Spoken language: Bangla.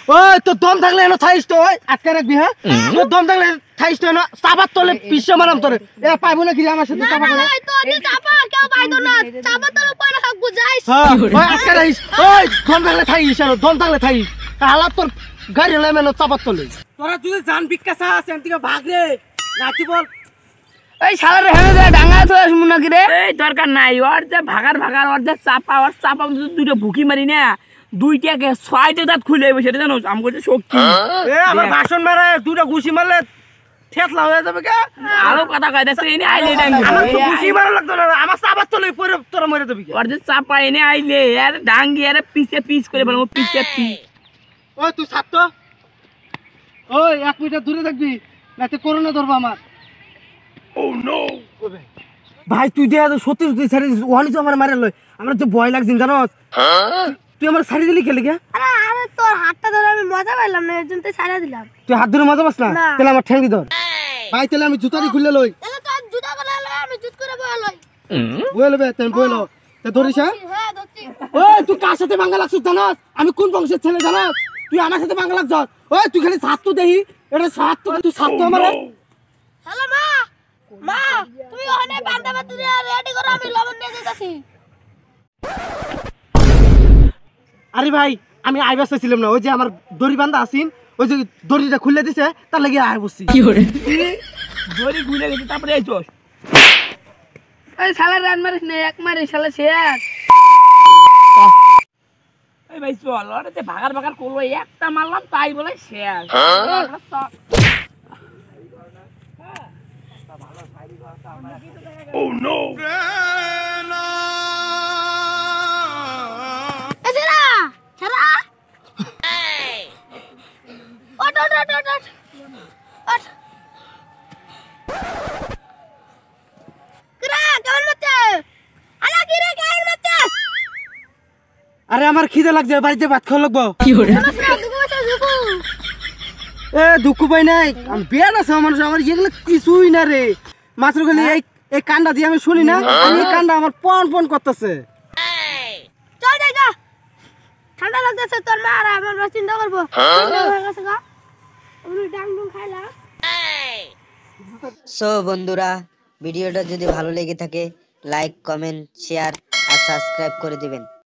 ওই তো দম থাকলে এনো থাইস তো ওই আটকে রাখবি হ্যাঁ তোর দম থাকলে থাইস তো এনো চাপাত তলে পিছে মারাম তোরে এ পাইবো না কি আমার সাথে চাপা করে না তো আমি চাপা কেউ পাইতো না চাপা তোর উপরে থাকবো যাইস হ্যাঁ ওই আটকে রাখিস ওই দম থাকলে থাইস এনো দম থাকলে থাইস হালাত তোর গাড়ি হলে এনো চাপাত তলে তোরা তুই জান বিকাশা আছে এন্তিকে ভাগ রে নাতি বল এই শালার হেনে দে ডাঙ্গা তো আসমু নাকি রে এই দরকার নাই ওর যে ভাগার ওর যে চাপা দুটো ভুকি মারি না দুইটাকে ছয়টা দাঁত খুলে যাবে সেটা জানো আমি করছে শক্তি এ আমার বাসন মারে দুটো ঘুষি মারলে ঠেতলা হয়ে যাবে কে আরো কথা কইতাছে এনে আইলে ডাঙ্গি আমার তো ঘুষি মারা লাগতো না আমার চাপাত তলে পরে তোরা মরে যাবি ওর যে চাপা এনে আইলে আর ডাঙ্গি আর পিস করে বলবো পিস ওই তুই ছাড় তো ওই 1 মিটার দূরে থাকবি নাতে করোনা ধরবো আমার ভাই তুই দেয়া তো সত্যি সত্যি ছাড়ি ওখানে তো আমার মারে লয় আমার তো ভয় লাগছে জানোস তুই আমার ছাড়ি দিলি খেলে কে আরে তোর হাতটা ধরে আমি মজা পাইলাম না এর জন্য তো ছাড়া দিলাম তুই হাত ধরে মজা পাস না তাহলে আমার ঠ্যাং দি ধর ভাই তাহলে আমি জুতা দিয়ে খুলে লই তাহলে তো জুতা করে লই আমি জুত করে বয়ালই বইলবে তুই বইলো তে ধরিস হ্যাঁ ধরছি ওই তুই কার সাথে বাংলা লাগছিস জানোস আমি কোন বংশের ছেলে জানোস তুই আমার সাথে বাংলা লাগছস ওই তুই খালি ছাত্র দেহি এটা ছাত্র তুই ছাত্র আমার হ্যালো মা মা তুমি ওখানে বান্দা বাতি রেডি করো আমি লবণ নিয়ে যাইতাছি আরে ভাই আমি আইবাস ছিলাম না ওই যে আমার দড়ি বান্ধা আছিন ওই যে দড়িটা খুলে দিছে তার লাগি আই বসছি কি করে দড়ি খুলে গেছে তারপরে আইছস এই শালার রান মারিস না এক মারি শালা শেষ এই ভাই চল ওরে তে ভাগার করলো একটা মারলাম তাই বলে শেষ Oh no! এসরা ছাড়া ওট কিরা কেমন বাচ্চা আলা কিরে কেমন বাচ্চা আরে আমার খিদে লাগছে বাড়িতে ভাত খাওয়া লাগবো কি করে এ দুঃখ পাই নাই আমি বিয়ার আছে মানুষ আমার এগুলো কিছুই না রে মাত্র খালি এই কান্ডা দিয়ে আমি শুনি না এই কান্ডা আমার পন করতেছে চল যাইগা ঠান্ডা লাগতেছে তোর মা আর আমার চিন্তা করবো হয়ে গেছে গা আমি ডাং খাইলা সো বন্ধুরা ভিডিওটা যদি ভালো লেগে থাকে লাইক কমেন্ট শেয়ার আর সাবস্ক্রাইব করে দিবেন।